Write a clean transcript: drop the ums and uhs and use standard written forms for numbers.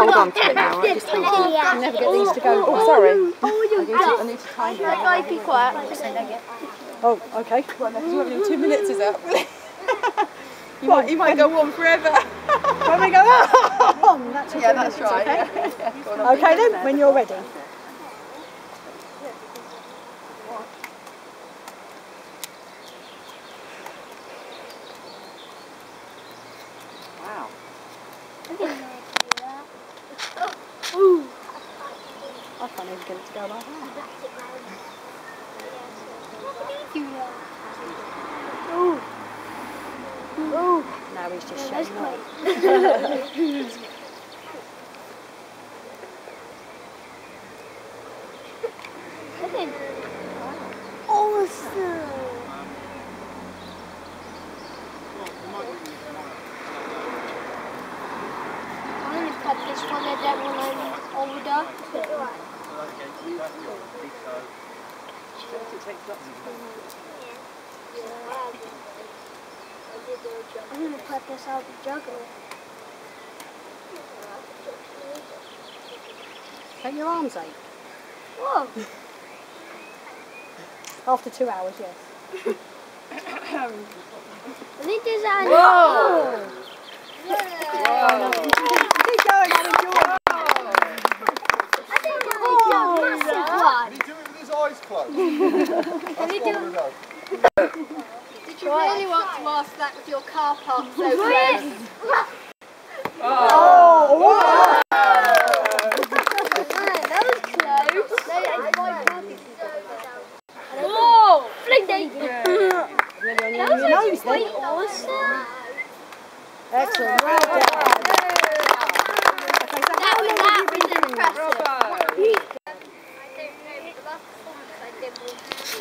hold on to it now. Right? Just hold on. You never get these to go. Oh, sorry. I need to time it. Like, be quiet. Oh, okay. Well, because we're only 2 minutes is up. You might go on forever. When we go on, that's yeah, that's right. Okay, okay then, when you're ready. Wow. I can't even get it to go like that. Oh, now he's just showing off. Awesome. I'm going to pop this one at that when I'm older. I'm going to put this out the juggler. Don't your arms ache? Whoa. After 2 hours, yes. I think there's that. Whoa! Keep going, Alan, enjoy. I think there's a massive one. Did he do it with his eyes closed? That's what we know. Did you really want to ask that with your car park so close? Oh! That was close. Whoa! Fling day! That was quite awesome. Excellent. Well done. That was impressive.